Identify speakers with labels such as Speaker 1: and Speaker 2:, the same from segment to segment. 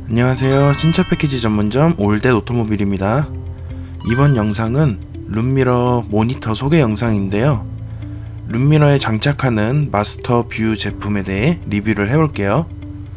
Speaker 1: 안녕하세요. 신차 패키지 전문점 올댓 오토모빌입니다. 이번 영상은 룸미러 모니터 소개 영상인데요. 룸미러에 장착하는 마스터 뷰 제품에 대해 리뷰를 해볼게요.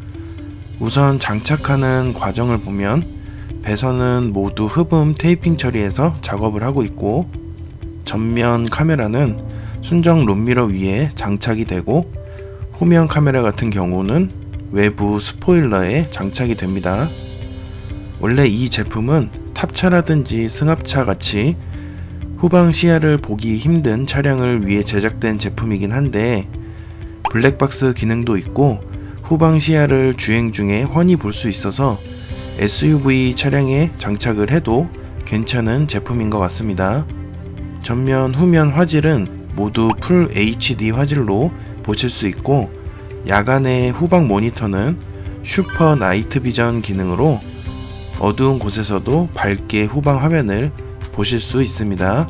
Speaker 1: 우선 장착하는 과정을 보면 배선은 모두 흡음 테이핑 처리해서 작업을 하고 있고, 전면 카메라는 순정 룸미러 위에 장착이 되고, 후면 카메라 같은 경우는 외부 스포일러에 장착이 됩니다. 원래 이 제품은 탑차라든지 승합차 같이 후방 시야를 보기 힘든 차량을 위해 제작된 제품이긴 한데, 블랙박스 기능도 있고 후방 시야를 주행 중에 훤히 볼 수 있어서 SUV 차량에 장착을 해도 괜찮은 제품인 것 같습니다. 전면 후면 화질은 모두 풀 HD 화질로 보실 수 있고, 야간의 후방 모니터는 슈퍼 나이트 비전 기능으로 어두운 곳에서도 밝게 후방 화면을 보실 수 있습니다.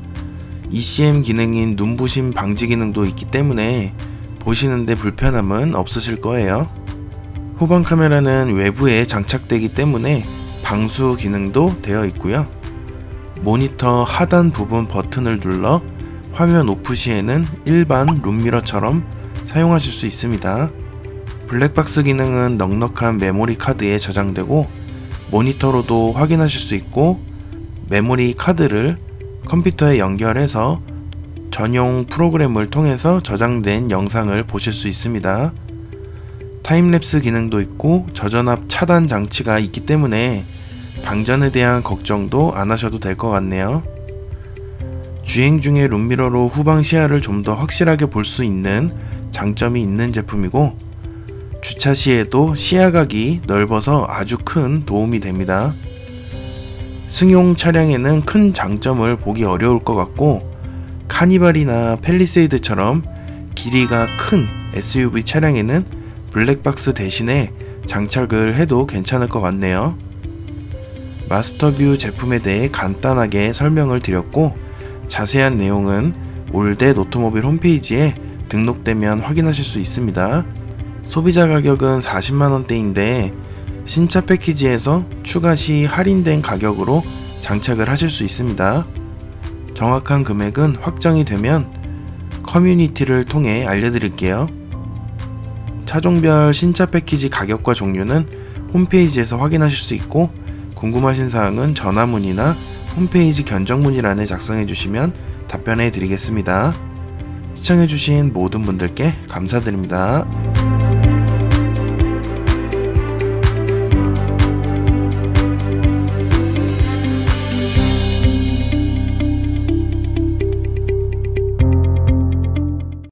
Speaker 1: ECM 기능인 눈부심 방지 기능도 있기 때문에 보시는데 불편함은 없으실 거예요. 후방 카메라는 외부에 장착되기 때문에 방수 기능도 되어 있고요. 모니터 하단 부분 버튼을 눌러 화면 오프 시에는 일반 룸미러처럼 사용하실 수 있습니다. 블랙박스 기능은 넉넉한 메모리 카드에 저장되고 모니터로도 확인하실 수 있고, 메모리 카드를 컴퓨터에 연결해서 전용 프로그램을 통해서 저장된 영상을 보실 수 있습니다. 타임랩스 기능도 있고 저전압 차단 장치가 있기 때문에 방전에 대한 걱정도 안 하셔도 될 것 같네요. 주행 중에 룸미러로 후방 시야를 좀 더 확실하게 볼 수 있는 장점이 있는 제품이고, 주차 시에도 시야각이 넓어서 아주 큰 도움이 됩니다. 승용 차량에는 큰 장점을 보기 어려울 것 같고, 카니발이나 팰리세이드처럼 길이가 큰 SUV 차량에는 블랙박스 대신에 장착을 해도 괜찮을 것 같네요. 마스터뷰 제품에 대해 간단하게 설명을 드렸고, 자세한 내용은 올댓 오토모빌 홈페이지에 등록되면 확인하실 수 있습니다. 소비자 가격은 40만원대인데 신차 패키지에서 추가 시 할인된 가격으로 장착을 하실 수 있습니다. 정확한 금액은 확정이 되면 커뮤니티를 통해 알려드릴게요. 차종별 신차 패키지 가격과 종류는 홈페이지에서 확인하실 수 있고, 궁금하신 사항은 전화문의나 홈페이지 견적문의란에 작성해 주시면 답변해 드리겠습니다. 시청해주신 모든 분들께 감사드립니다.